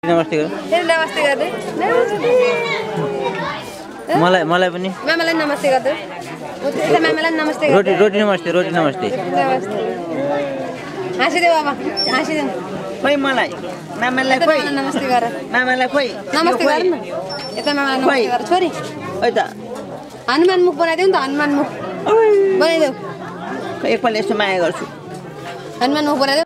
नमस्ते गर फेरि नमस्ते गर्दै मलाई पनि मामालाई नमस्ते गर्दै उता मामालाई नमस्ते रोटी नमस्ते नमस्ते हाँसिदेऊ बाबा हाँसिदेऊ खोइ मलाई मामालाई खोइ नमस्ते गर मामालाई खोइ नमस्ते गर न यता मामालाई नमस्ते गर छोरी ओइ त हनुमान मुख बनाइदेऊ नि त हनुमान मुख बनाइदेऊ एकपल्ट यसो माया गर्छु हनुमान मुख बनाइदेऊ